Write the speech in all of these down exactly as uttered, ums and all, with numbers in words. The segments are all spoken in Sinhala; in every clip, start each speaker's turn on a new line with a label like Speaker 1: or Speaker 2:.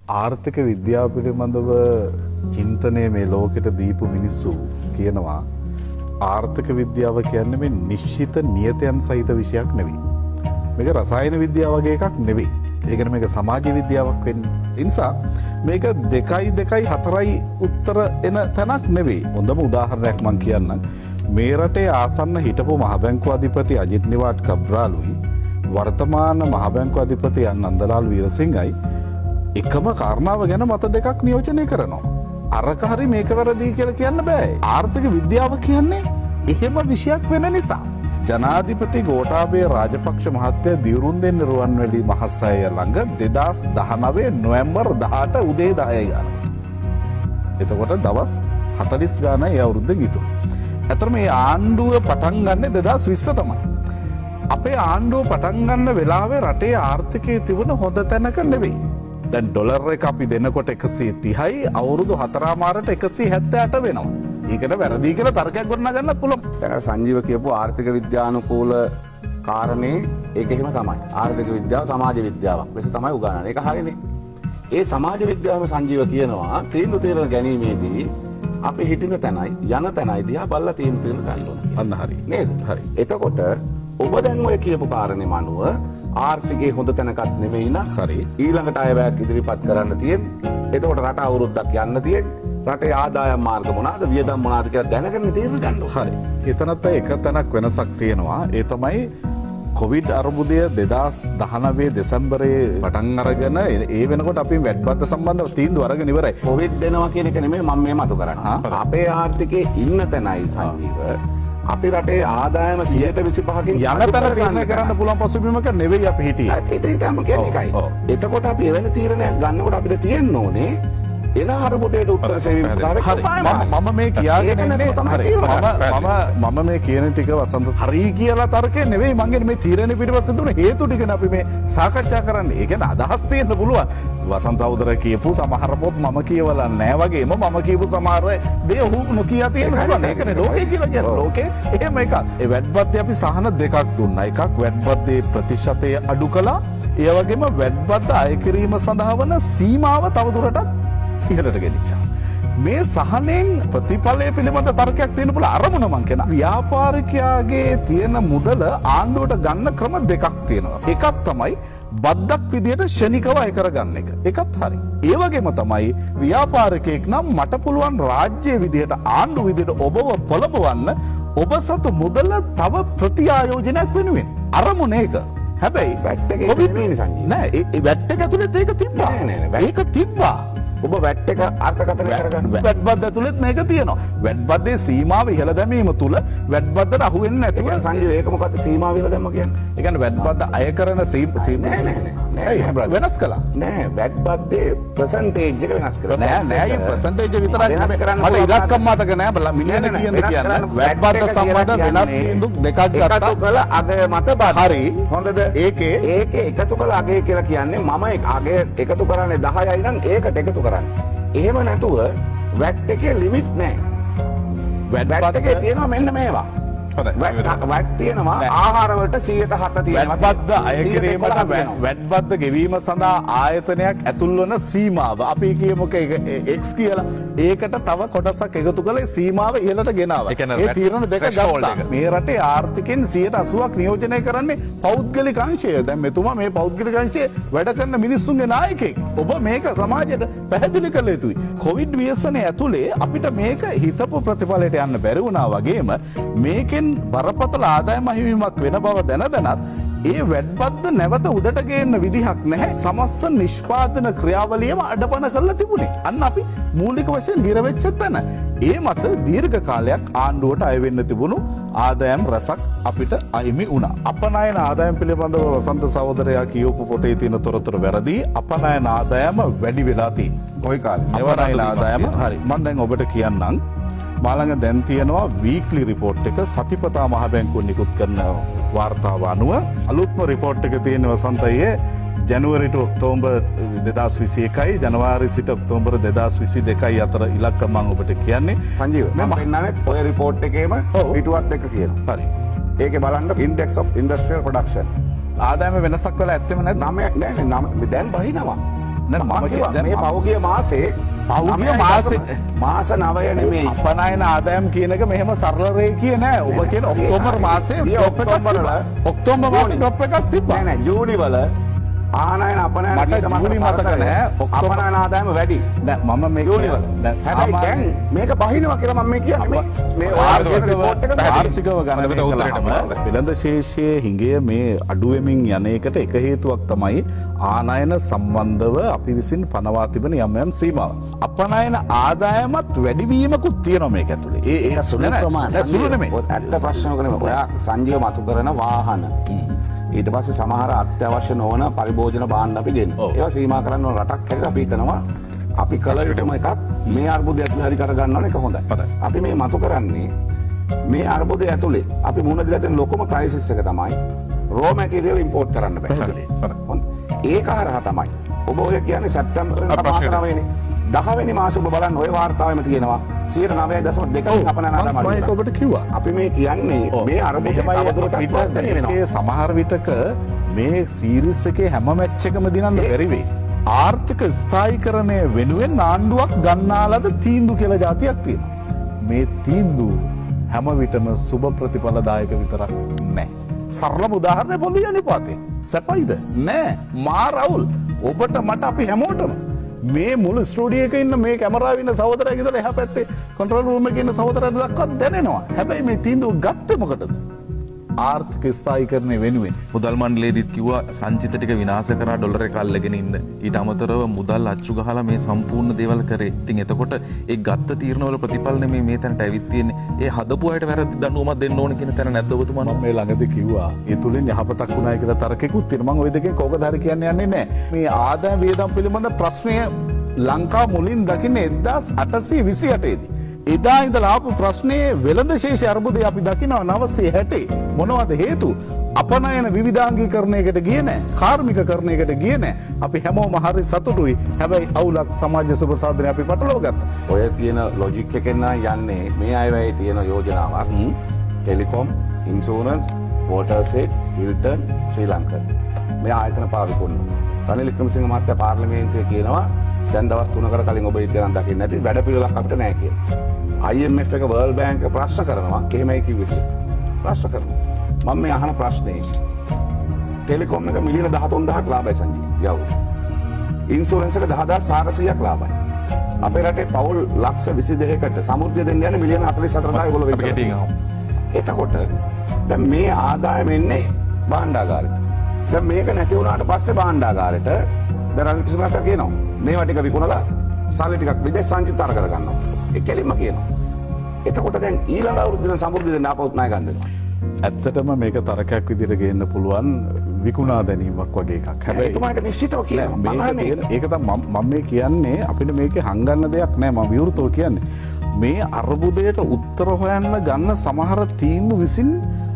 Speaker 1: ආර්ථික විද්‍යාව පිළිබඳව චින්තනය මේ ලෝකෙට දීපු මිනිස්සු කියනවා ආර්ථික විද්‍යාව කියන්නේ මේ නිශ්චිත නියතයන් සහිත විෂයක් නෙවෙයි. මේක රසායන විද්‍යාව වගේ එකක් නෙවෙයි. ඒ කියන්නේ මේක සමාජ විද්‍යාවක් වෙන්නේ. ඒ නිසා මේක දෙකයි දෙකයි හතරයි උත්තර එන තැනක් නෙවෙයි. හොඳම උදාහරණයක් මම කියන්නම්. මේ රටේ ආසන්න හිටපු මහ බැංකුව අධිපති අජිත් නිවාඩ් කබ්රාලුයි වර්තමාන මහ බැංකුව අධිපති නන්දලාල් වීරසිංහයි එකම කාරණාව ගැන මත දෙකක් නියෝජනය කරනවා. අරක හරි මේක වැරදි කියලා කියන්න බෑ. ආර්ථික විද්‍යාව කියන්නේ එහෙම විෂයක් වෙන නිසා. ජනාධිපති ගෝඨාභය රාජපක්ෂ මහත්තයා දිවුරුම් දෙන්න රුවන්වැලි මහසෑය ළඟ දෙදාස් දහනවය නොවැම්බර් දහඅට උදේ දහයයි ගාන. එතකොට දවස් හතළිස් ගානයි ඒ අවුරුද්දෙන් ඉතුරු. ඇත්තටම මේ ආණ්ඩුව පටන් ගන්න දෙදාස් විස්ස තමයි. අපේ ආණ්ඩුව පටන් ගන්න වෙලාවේ රටේ ආර්ථිකයේ තිබුණ හොඳ තැනක නෙවෙයි. දැන් ඩොලර් එක අපි දෙනකොට එකසිය තිහයි අවුරුදු හතරමාරට එකසිය හැත්තෑ අට වෙනවා. ඒකට වැරදි කියලා තර්කයක් ගොඩනගන්න පුළුවන්.
Speaker 2: දැන් සංජීව කියපු ආර්ථික විද්‍යානුකූල කාරණේ ඒක එහෙම තමයි. ආර්ථික විද්‍යාව සමාජ විද්‍යාවක් ලෙස තමයි උගන්වන්නේ. ඒක හරිනේ. ඒ සමාජ විද්‍යාවම සංජීව කියනවා තීන්දුව తీරන ගැනීමේදී අපි හිටින තැනයි යන තැනයි දිහා බලලා තීන්දුව తీරන ගන්න ඕන.
Speaker 1: අන්න හරි.
Speaker 2: නේද? හරි. එතකොට ඔබ දැන් ඔය කියපු කාරණේ මනුව ආර්ථිකයේ හොඳ තැනකත් නෙමෙයි නා. හරි. ඊළඟට අයවැයක් ඉදිරිපත් කරන්න තියෙන්නේ. එතකොට රට අවුරුද්දක් යන්න තියෙන්නේ. රටේ ආදායම් මාර්ග මොනවාද වියදම් මොනවාද කියලා දැනගෙන තීරණ ගන්න ඕනේ.
Speaker 1: හරි. එතනත් එක තැනක් වෙනසක් තියෙනවා. ඒ තමයි කොවිඩ් අර්බුදය දෙදාස් දහනවය දෙසැම්බරයේ පටන් අරගෙන ඒ වෙනකොට අපි වැඩබද්ද සම්බන්ධව තීන්දුව අරගෙන ඉවරයි.
Speaker 2: කොවිඩ් එනවා කියන එක නෙමෙයි මම මේ මතු කරන්නේ. අපේ ආර්ථිකයේ ඉන්න තැනයි සංජීව අපි රටේ ආදායම සියයට විසිපහකින්
Speaker 1: යන තැන තීරණය කරන්න පුළුවන් පසුබිමක නෙවෙයි අපි හිටියේ.
Speaker 2: ඒක ඒකම කියන්නේ එකයි. එතකොට අපි එවැනි තීරණයක් ගන්නකොට අපිට තියෙන්න ඕනේ එන අරමුදේට උත්තර සෙවීම සඳහා
Speaker 1: හරි. මම මේ කියාගෙන ඉන්නේ හරි. මම මම මේ කියන ටික වසන්ත හරි කියලා තර්කේ නෙවෙයි මං කියන්නේ මේ තීරණය පිටපස්සේ තුන හේතු ටිකනේ අපි මේ සාකච්ඡා කරන්නේ. ඒ කියන්නේ අදහස් තියෙන්න පුළුවන්. වසන්ත සහෝදර කියපු සමහර පොත් මම කියවලා නැහැ වගේම මම කියපු සමහර දේ ඔහු නොකිය තියෙන පුළුවන්. ඒකනේ ලෝකේ කියලා කියන්නේ. ලෝකේ එහෙම එකක්. ඒ වැඩබද්දේ අපි සහන දෙකක් දුන්නා. එකක් වැඩබද්දේ ප්‍රතිශතය අඩු කළා. ඒ වගේම වැඩබද්ද අය කිරීම සඳහා වන සීමාව තවදුරටත් ඉහළට ගෙනිච්චා. මේ සහනෙන් ප්‍රතිඵලය පිළිබඳ තර්කයක් තියෙන පුළුවන්. අරමුණ මං කියන ව්‍යාපාරිකයාගේ තියෙන මුදල ආණ්ඩුවට ගන්න ක්‍රම දෙකක් තියෙනවා. එකක් තමයි බද්දක් විදියට ෂණිකව අය කරගන්න එක. ඒකත් හරි. ඒ වගේම තමයි ව්‍යාපාරිකයෙක් නම් මට පුළුවන් රාජ්‍ය විදියට ආණ්ඩු විදියට ඔබව පොළඹවන්න ඔබ සතු මුදල තව ප්‍රතිආයෝජනයක් වෙනුවෙන්. අරමුණ ඒක. හැබැයි
Speaker 2: වැට් එක නෙමෙයි සංජීව.
Speaker 1: නෑ ඒ වැට් එක ඇතුළේ ඒක තිබ්බා.
Speaker 2: නෑ නෑ
Speaker 1: ඒක තිබ්බා.
Speaker 2: ඔබ වැට් එක අර්ථකථනය කරගන්න.
Speaker 1: වැට්බද්ද ඇතුළෙත් මේක තියෙනවා. වැට්බද්දේ සීමාව ඉහළ දැමීම තුල වැට්බද්දට අහු වෙන්නේ නැතුව
Speaker 2: සංජීව ඒක මොකද්ද සීමාව ඉහළ දැම්ම කියන්නේ?
Speaker 1: ඒ කියන්නේ වැට්බද්ද අය කරන සීමාව නෑ නෑ වෙනස් කළා.
Speaker 2: නෑ වැට්බද්දේ percentage එක වෙනස් කරලා.
Speaker 1: නෑ නෑ ඒ percentage විතරක් වෙනස් කරන්න. මට ඉලක්කම් මතක නෑ බල මිලියන කියන කියන්නේ වැට්බද්ද සම්බන්ධ වෙනස් තීන්දුව දෙකක් ගත්තා.
Speaker 2: එකතු කළ අගය මත බද.
Speaker 1: හරි.
Speaker 2: හොඳද?
Speaker 1: ඒකේ
Speaker 2: ඒකේ එකතු කළ අගය කියලා කියන්නේ මම අගය එකතු කරන්නේ දහයයි නම් ඒකට එකතු එහෙම නැතුව වැට් එකේ ලිමිට් නැහැ. වැට් එකේ තියෙනවා මෙන්න මේවා. වැට් තියෙනවා ආහාර වලට සියයට හත තියෙනවා.
Speaker 1: වැට්බද්ද අය කිරීමට වැට්බද්ද ගෙවීම සඳහා ආයතනයක් ඇතුල් වන සීමාව අපි කියමුකෝ X කියලා. ඒකට තව කොටසක් එකතු කළේ සීමාව ඉහළට ගෙනාවා. ඒ තීරණ දෙක ගත්තා. මේ රටේ ආර්ථිකෙන් සියයට අසූවක් නියෝජනය කරන්නේ පෞද්ගලික අංශය. දැන් මෙතුමා මේ පෞද්ගලික අංශයේ වැඩ කරන මිනිස්සුන්ගේ නායකයෙක්. ඔබ මේක සමාජයට පැහැදිලි කළ යුතුයි. කොවිඩ් ව්‍යසනය ඇතුලේ අපිට මේක හිතපු ප්‍රතිඵලයට යන්න බැරි වුණා වගේම මේකෙන් බරපතල ආදායම අහිමිවීමක් වෙන බව දැන දැනත් ඒ වැඩ්බද්ද නැවත උඩට ගේන්න විදිහක් නැහැ. සමස්ත නිෂ්පාදන ක්‍රියාවලියම අඩපණ කරලා තිබුණේ. අන්න අපි මූලික වශයෙන් හිර වෙච්ච තැන. ඒ මත දීර්ඝ කාලයක් ආණ්ඩුවට අය වෙන්න තිබුණු ආදායම් රසක් අපිට අහිමි වුණා. අපනයන ආදායම් පිළිබඳව වසන්ත සහෝදරයා කියවපු පොතේ තියෙන තොරතුරු වැරදි. අපනයන ආදායම වැඩි වෙලා තියෙනවා.
Speaker 2: කොයි කාලේ?
Speaker 1: අපනයන ආදායම හරි. මම දැන් ඔබට කියන්නම්. මාළඟ දැන් තියෙනවා වීක්ලි රිපෝට් එක සතිපතා මහ බැංකුව නිකුත් කරන වාර්තාව අනුව අලුත්ම රිපෝට් එක තියෙන වසන්තයේ ජනවාරි ට ඔක්තෝබර් දෙදාස් විසි එකයි ජනවාරි සිට ඔක්තෝබර් දෙදාස් විසි දෙකයි අතර ඉලක්ක මම ඔබට කියන්නේ.
Speaker 2: සංජීව මම පෙන්නන්නේ ඔය රිපෝට් එකේම පිටුවත් එක කියනවා.
Speaker 1: හරි.
Speaker 2: ඒකේ බලන්න index of industrial production
Speaker 1: ආදායම වෙනසක් වෙලා ඇත්තෙම නැද්ද?
Speaker 2: නෑ නෑ දැන් බහිනවා.
Speaker 1: නෑ, මම
Speaker 2: කිව්වා
Speaker 1: දැන්
Speaker 2: මේ
Speaker 1: මම-
Speaker 2: පෞගිය මාසේ
Speaker 1: පහුගිය
Speaker 2: නවයයි
Speaker 1: මාසේ-
Speaker 2: දශම- මාස නවය නෙමෙයි.
Speaker 1: අපනයන ආදායම් කියන එක මෙහෙම සරල රේඛිය නෑ. ඔබ කියන ඔක්තෝබර් මාසේ
Speaker 2: ගිය
Speaker 1: ඩ්‍රොප් එකක්
Speaker 2: ඔක්තෝබර්
Speaker 1: තිබ්බා.
Speaker 2: වල-
Speaker 1: ඔක්තෝබර් මාසේ ඩ්‍රොප් එකක් තිබ්බා.
Speaker 2: නෑ නෑ ජූනි වල ආනයන අපනයන
Speaker 1: මට
Speaker 2: වියදම අතර
Speaker 1: ජූනි මතක
Speaker 2: පරතරය
Speaker 1: නෑ. ඔක්තෝබර්-
Speaker 2: අපනයන ආදායම වැඩි.
Speaker 1: නෑ මම මේ
Speaker 2: ජූනි වල.
Speaker 1: දැන්
Speaker 2: හැබැයි දැන්
Speaker 1: සාමාන්‍ය
Speaker 2: මේක බහිනවා කියලා මම මේ කියන්නේ. මේ මේ ඔයාලා කියන report එක
Speaker 1: වාර්ෂිකව ගණනය
Speaker 3: හොඳට උත්තරයට
Speaker 1: කළාම
Speaker 3: බලන්න.
Speaker 1: වෙළඳ ශේෂයේ හිඟය මේ අඩුවෙමින් යන එකට එක හේතුවක් තමයි ආනයන සම්බන්ධව අපි විසින් පනවා තිබෙන යම් යම් සීමාව. අපනයන ආදායමත් වැඩිවීමකුත් තියෙනවා මේක ඇතුලේ. ඒ ඒ
Speaker 4: සුළු
Speaker 1: නෑ, නෑ,
Speaker 4: ප්‍රමාණයක්.
Speaker 1: නෑ, සුළු නෙමෙයි.
Speaker 2: ඔය ඇත්ත ප්‍රශ්නයක් නෙමෙයි. ඔයා සංජීව මතු කරන වාහන. ඊට පස්සේ සමහර අත්‍යවශ්‍ය නොවන පරිභෝජන භාණ්ඩ අපි දෙන්න.
Speaker 1: ඔව්.
Speaker 2: ඒවා සීමා කරන්න ඕන රටක් හැටියට අපි හිතනවා අපි කල යුතුම එකක් මේ අර්බුදය ඇතුළේ හරි කර ගන්න ඕන එක හොඳයි.
Speaker 3: හොඳයි.
Speaker 2: අපි මේ මතු කරන්නේ මේ අර්බුදය ඇතුලේ අපි මුහුණ දීලා තියෙන ලොකුම ක්‍රයිසිස් එක තමයි රෝ මැටීරියල් ඉම්පෝර්ට් කරන්න බෑ.
Speaker 3: හොඳයි. හොඳයි.
Speaker 2: හොඳ. ඒක හරහා තමයි. ඔබ ඔය කියන්නේ සැප්තැම්බර්
Speaker 3: අප
Speaker 2: මාස
Speaker 3: ප්‍රශ්නෙට.
Speaker 2: නවයනේ. දහවෙනි මාස ඔබ බලන්න ඔය වාර්තාවෙම තියෙනවා සියයට නවය දශම දෙකකින් අපනයන ආදායම
Speaker 1: මම
Speaker 2: අඩු
Speaker 1: ඒක
Speaker 2: වෙනවා.
Speaker 1: ඔබට කිව්වා.
Speaker 2: අපි මේ කියන්නේ මේ අර්බුදය තවදුරටත් වර්ධනය වෙනවා.
Speaker 1: ඒ සමහර විටක මේ සීරිස් එකේ හැම මැච් එකම දිනන්න බැරි වෙයි. ආර්ථික ස්ථායීකරණය වෙනුවෙන් ආණ්ඩුවක් ගන්නාලද තීන්දුව කියලා જાතියක් තියෙනවා. මේ තීන්දුව හැම විටම සුබ ප්‍රතිඵලදායක විතරක් නැහැ. සරලම උදාහරණය පොළි අනිපාතේ. සැපයිද? නෑ. මා රවුල්. ඔබට මට අපි හැමෝටම මේ මුළු ස්ටුඩියෝ එකේ ඉන්න මේ කැමරාවේ ඉන්න සහෝදරයෙක් ඉතල එහා පැත්තේ කන්ට්‍රෝල් රූම් එකේ ඉන්න සහෝදරයට දක්වත් දැනෙනවා. හැබැයි මේ තීන්දුව ගත්තේ මොකටද? ආර්ථික ස්ථායීකරණය වෙනුවෙන්.
Speaker 3: මුදල් මණ්ඩලයේදීත් කිව්වා සංචිත ටික විනාශ කරා ඩොලර් එක අල්ලගෙන ඉන්න. ඊට අමතරව මුදල් අච්චු ගහලා මේ සම්පූර්ණ දේවල් කරේ. ඉතින් එතකොට ඒ ගත්ත තීරණවල ප්‍රතිඵල නෙමෙයි මේ තැනට ඇවිත් තියෙන්නේ. ඒ හදපු අයට වැරදි දඬුවමක් දෙන්න ඕන කියන තැන නැද්ද ඔබතුමා?
Speaker 1: මම මේ ළඟදී කිව්වා ඒ තුලින් යහපතක් වුණායි කියලා තර්කෙකුත් තියෙනවා. මම ওই දෙකෙන් කෝකද හරි කියන්නේ යන්නේ නැහැ. මේ ආදායම් වියදම් පිළිබඳ ප්‍රශ්නය ලංකාව මුලින් දකින්නේ එක්දාස් අටසිය විසි අටේ දී. එදා ඉඳලා ආපු ප්‍රශ්නයේ වෙළඳ ශේෂ අර්බුදය අපි දකිනවා නවසිය හැටේ. මොනවද හේතු? අපනයන විවිධාංගීකරණයකට ගියේ නැහැ. කාර්මිකකරණයකට ගියේ නැහැ. අපි හැමෝම හරි සතුටුයි. හැබැයි අවුලක් සමාජ සුබ සාධනය අපි පටලව ගත්තා.
Speaker 2: ඔය තියෙන ලොජික් එකෙන් නම් යන්නේ මේ අයවැයේ තියෙන යෝජනාවක්. ටෙලිකොම්, ඉන්ෂුරන්ස්, වෝටර් සෙට්, හිල්ටන්, ශ්‍රී ලංකන්. මේ ආයතන පාවිච්චි කරනවා. රනිල් වික්‍රමසිංහ මහත්තයා පාර්ලිමේන්තුවේ කියනවා දැන් දවස් තුනකට කලින් ඔබ ඉගෙන දකින්න නැති වැඩ පිළිවෙලක් අපිට නැහැ කියලා. I M F එක World Bank එක ප්‍රශ්න කරනවා. එහෙමයි කිව්වේ කියලා. ප්‍රශ්න කරනවා. මම මේ අහන ප්‍රශ්නේ ටෙලිකොම් එක මිලියන දහතුන් දහසක් ලාභයි සංජීව. යව්. ඉන්ෂුරන්ස් එක දහදාස් හාරසියයක් ලාභයි. අපේ රටේ පවුල් ලක්ෂ විසි දෙකකට සමෘද්ධිය දෙන්න යන මිලියන හතළිස් හතර දායක ඒගොල්ලෝ
Speaker 3: අපි ගැටින් ආව.
Speaker 2: එතකොට දැන් මේ ආදායම එන්නේ භාණ්ඩාගාරයට. දැන් මේක නැති වුණාට පස්සේ භාණ්ඩාගාරයට දැන් රනිල් කිසිමකට කියනවා මේවා ටික විකුණලා සල්ලි ටිකක් විදේශ සංචිතතර කරගන්නවා. ඒ කෙලින්ම කියනවා. එතකොට දැන් ඊළඟ අවුරුද්දේ සමෘද්ධිය දෙන්න ආපහුත් ණය ගන්න වෙනවා.
Speaker 1: ඇත්තටම මේක තරකයක් විදිහට ගේන්න පුළුවන් විකුණා දැනීමක් වගේ එකක්. හැබැයි
Speaker 2: එතුමා ඒක නිශ්චිතව කියනවා. මම
Speaker 1: මේක
Speaker 2: අහන්නේ
Speaker 1: තියෙන- ඒක තමයි මම මම මේ කියන්නේ අපිට මේකේ හංගන්න දෙයක් නෑ. මම විවෘතව කියන්නේ මේ අර්බුදයට උත්තර හොයන්න ගන්න සමහර තීන්දුව විසින්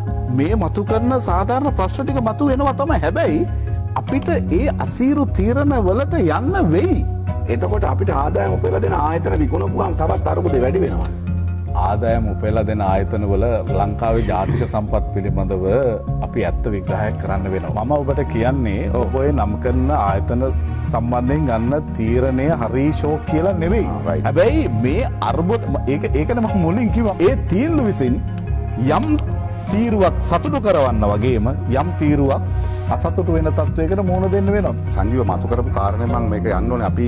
Speaker 1: මේ මතු කරන සාධාරණ ප්‍රශ්න ටික මතු වෙනවා තමයි. හැබැයි අපිට ඒ අසීරු තීරණ වලට යන්න වෙයි.
Speaker 2: එතකොට අපිට ආදායම උපයලා දෙන ආයතන විකුණපුවාම තවත් අරුබුදේ වැඩි වෙනවා.
Speaker 1: ආදායම උපයලා දෙන ආයතනවල ලංකාවේ ජාතික සම්පත් පිළිබඳව අපි ඇත්ත විග්‍රහයක් කරන්න වෙනවා. මම ඔබට කියන්නේ ඔබ ඔය නම් කරන ආයතන සම්බන්ධයෙන් ගන්න තීරණය හරි ෂෝක් කියලා නෙවෙයි.
Speaker 2: Ah, right.
Speaker 1: හැබැයි මේ අර්බුද ඒක ඒකනේ මම මුලින් කිව්වා. ඒ තීන්දුව විසින් යම් තීරුවක් සතුටු කරවන්න වගේම යම් තීරුවක් අසතුටු වෙන තත්වයකට මුහුණ දෙන්න වෙනවා.
Speaker 2: සංජීව මතු කරපු කාරණේ මම මේක යන්න ඕනේ අපි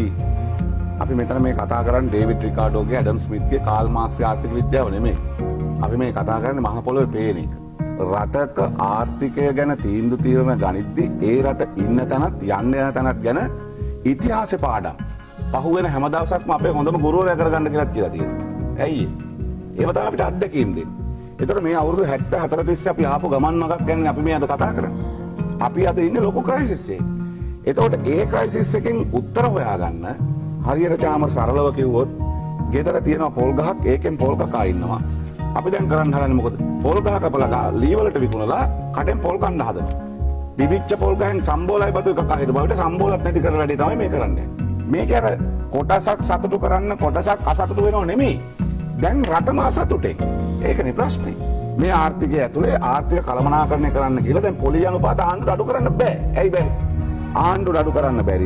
Speaker 2: අපි මෙතන මේ කතා කරන්නේ ඩේවිඩ් රිකාඩෝගේ ඇඩම් ස්මිත්ගේ කාල් මාක්ස්ගේ ආර්ථික විද්‍යාව නෙමෙයි. අපි මේ කතා කරන්නේ මහ පොළොවේ පේන එක. රටක ආර්ථිකය ගැන තීන්දුව తీරන ගනිද්දී ඒ රට ඉන්න තැනත් යන්න යන තැනත් ගැන ඉතිහාසෙ පාඩම් පහුවෙන හැම දවසක්ම අපේ හොඳම ගුරුවරයා කරගන්න කියලා කියලා තියෙනවා. ඇයි ඒ? ඒව තමයි අපිට අත්දැකීම් දෙන්නේ. ඒතර මේ අවුරුදු හැත්තෑ හතර තිස්සේ අපි ආපු ගමන් මගක් ගැන අපි මේ අද කතා කරන්නේ. අපි අද ඉන්නේ ලොකු ක්‍රයිසිස් එකේ. එතකොට ඒ ක්‍රයිසිස් එකෙන් උත්තර හොයාගන්න හරියට චාමර සරලව කිව්වොත් ගෙදර තියෙන පොල් ගහක් ඒකෙන් පොල් කකා ඉන්නවා. අපි දැන් කරන්න හදන්නේ මොකද? පොල් ගහ කපලා ලී වලට විකුණලා කඩෙන් පොල් කන්න හදනවා. දිවිච්ච පොල් ගහෙන් සම්බෝලයි බතු කකා හිට බවට සම්බෝලත් නැති කරන වැඩේ තමයි මේ කරන්නේ. මේක අර කොටසක් සතුටු කරන්න කොටසක් අසතුටු වෙනව නෙමෙයි. දැන් රටම අසතුටේ. ඒකනේ ප්‍රශ්නේ. මේ ආර්ථිකය ඇතුලේ ආර්ථික කළමනාකරණය කරන්න කියලා දැන් පොලි අනුපාත ආණ්ඩුවට අඩු කරන්න බෑ. ඇයි බැරි? ආණ්ඩුවට අඩු කරන්න බැරි.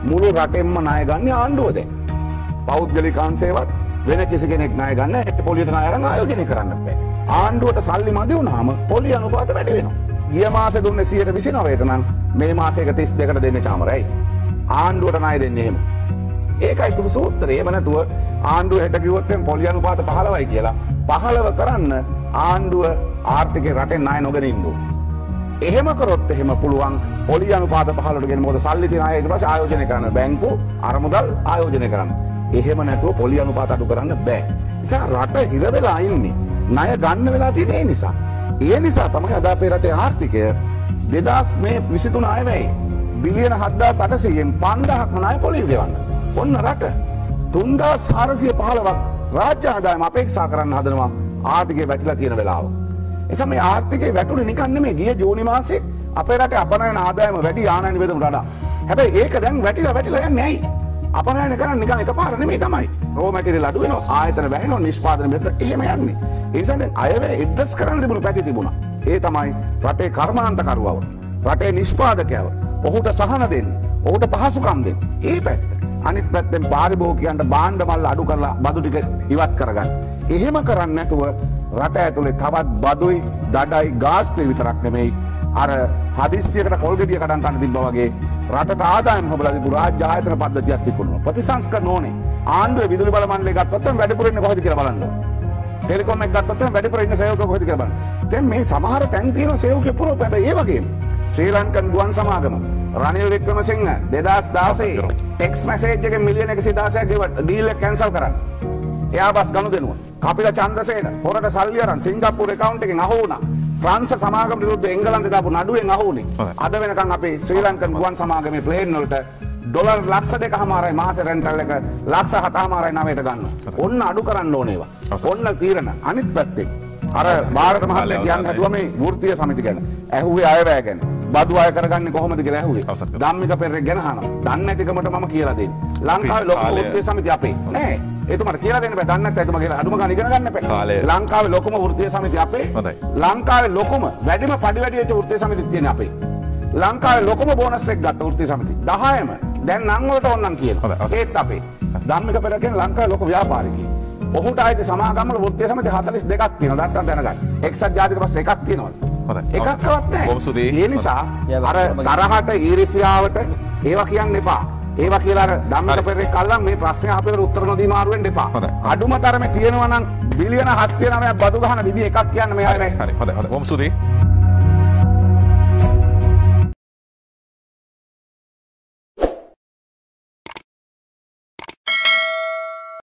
Speaker 2: මුළු රටෙන්ම ණය ගන්න ආණ්ඩුව දැන්. පෞද්ගලික අංශේවත් වෙන කිසි කෙනෙක් ණය ගන්න පොලියට ණය අරන් ආයෝජනය කරන්න බෑ. ආණ්ඩුවට සල්ලි මදි වුණාම පොලි අනුපාත වැඩි වෙනවා. ගිය මාසේ දුන්නේ සියයට විසිනවයට නම් මේ මාසයක තිස් දෙකට දෙන්නේ චාමරයි. ආණ්ඩුවට ණය දෙන්නේ එහෙම. ඒකයි තුරු සූත්‍රය. එහෙම නැතුව ආණ්ඩුව හෙට කිව්වොත් එම් පොලි අනුපාත පහළොවයි කියලා පහළොව කරන්න ආණ්ඩුව ආර්ථිකේ රටෙන් ණය නොගෙන ඉන්න ඕනේ. එහෙම කරොත් එහෙම පුළුවන් පොලි අනුපාත පහළට ගෙන මොකද සල්ලි තියන අය ඊට පස්සේ ආයෝජනය කරන්න බැංකු අරමුදල් ආයෝජනය කරන්න. එහෙම නැතුව පොලි අනුපාත අඩු කරන්න බෑ. නිසා රට හිර වෙලා ඉන්නේ. ණය ගන්න වෙලා තියෙන ඒ නිසා. ඒ නිසා තමයි අද අපේ රටේ ආර්ථිකය දෙදාස් විසිතුන අයවැයි බිලියන හත්දාස් අටසීයෙන් පන්දාහක්ම ණය පොලි ගෙවන්න. ඔන්න රට තුන්දාස් හාරසිය පහළොවක් රාජ්‍ය ආදායම අපේක්ෂා කරන්න හදනවා ආර්ථිකය වැටිලා තියෙන වෙලාව. එසම මේ ආර්ථිකය වැටුනේ නිකන් නෙමෙයි ගිය ජූනි මාසේ අපේ රටේ අපනයන ආදායම වැඩි ආනයන නිවේදනට වඩා. හැබැයි ඒක දැන් වැටිලා වැටිලා යන්නේ ඇයි? අපනයන කරන්නේ නිකන් එකපාර නෙමෙයි තමයි. රෝ මැටීරියල් අඩු වෙනවා, ආයතන වැහෙනවා, නිෂ්පාදනය මෙතන එහෙම යන්නේ. ඒ නිසා දැන් අයවැය ඇඩ්‍රස් කරන්න තිබුණු පැති තිබුණා. ඒ තමයි රටේ කර්මාන්තකරුවව, රටේ නිෂ්පාදකයව, ඔහුට සහන දෙන්න, ඔහුට පහසුකම් දෙන්න. ඒ පැත්ත. අනිත් පැත්තෙන් පාරිභෝගිකයන්ට භාණ්ඩ මල්ල අඩු කරලා බදු ටික ඉවත් කරගන්න. එහෙම කරන්නේ නැතුව රට ඇතුලේ තවත් බදුයි, දඩයි, ගාස්තු විතරක් නෙමෙයි අර හදිස්සියකට කොල්ගෙඩිය කඩන් ගන්න තිබ්බා වගේ රටට ආදායම් හොබලා තිබු රාජ්‍ය ආයතන පද්ධතියක් තිබුණා. ප්‍රතිසංස්කරණ ඕනේ. ආණ්ඩුවේ විදුලි බල මණ්ඩලය ගත්තොත් එම් වැඩිපුර ඉන්නේ කොහෙද කියලා බලන්න. ටෙලිකොම් එක ගත්තොත් එම් වැඩිපුර ඉන්නේ සේවකයෝ කොහෙද කියලා බලන්න. දැන් මේ සමහර තැන් තියෙන සේවකයෝ පුරව හැබැයි ඒ වගේම ශ්‍රී ලංකන් ගුවන් සමාගම රනිල් වික්‍රමසිංහ දෙදාස් දාසයේ ටෙක්ස් මැසේජ් එකෙන් මිලියන එකසිය දහසක් ගෙව ඩීල් එක කැන්සල් කරන්න. එයා බස් ගනුදෙනුව. කපිල චන්ද්‍රසේන හොරට සල්ලි අරන් සිංගප්පූරු account එකෙන් අහු වුණා. ප්‍රංශ සමාගම විරුද්ධ එංගලන්තේ දාපු නඩුවෙන් අහු වුණේ. අද වෙනකන් අපේ ශ්‍රී ලංකන් ගුවන් සමාගමේ ප්ලේන් වලට ඩොලර් ලක්ෂ දෙකමාරයි මාස රෙන්ටල් එක ලක්ෂ හතමාරයි නවයට ගන්නවා. ඔන්න අඩු කරන්න ඕනේ ඒවා. ඔන්න තීරණ. අනිත් පැත්තේ අර භාරත මහත්තයා කියන්න හදුවා මේ වෘත්තීය සමිති ගැන. ඇහුවේ අයවැය ගැන. බදු අය කරගන්නේ කොහොමද කියලා ඇහුවේ. ධම්මික පෙරේර ගැන අහනවා. දන්නේ නැතිකමට මම කියලා දෙන්නේ. ලංකාවේ ලොකුම වෘත්තීය සමිතිය අපේ. නෑ. එතුමාට කියලා දෙන්න බෑ. දන්නේ නැත්නම් එතුමා කියලා අඩුම ගන්න ඉගෙන ගන්න එපා. ලංකාවේ ලොකුම වෘත්තීය සමිතිය අපේ. ලංකාවේ ලොකුම වැඩිම පඩි වැඩි වෙච්ච වෘත්තීය සමිතිය තියෙන අපේ. ලංකාවේ ලොකුම බෝනස් එක ගත්ත වෘත්තීය සමිතිය දහයම දැන් නම් වලට ඕනනම් කියනවා. ඒත් අපේ ධම්මික පෙරේර කියන ලංකාවේ ලොකු ව්‍යාපාරිකයෙක්. ඔහුට ආයේ සමාගම් වල වෘත්තීය සමිති හතළිස් දෙකක් තියෙනවා. දැක්කම දැනගන්න. එක්සත් ජාතික පස්සේ එකක් තියෙනවා. එකක්වත් නැහැ. ඒ නිසා අර තරහට ඊර්ෂ්‍යාවට ඒවා කියන්න එපා. ඒවා කියලා අර ධම්මික පෙරේර කල්ලන් මේ ප්‍රශ්නේ අපේට උත්තර නොදී මාරු වෙන්න එපා. අඩුම තරමේ තියෙනවා නම් බිලියන හත්සිය නවයක් බදු ගහන විදි එකක් කියන්න මෙයා නෑ.
Speaker 3: හරි හරි හරි. බොහොම ස්තුතියි.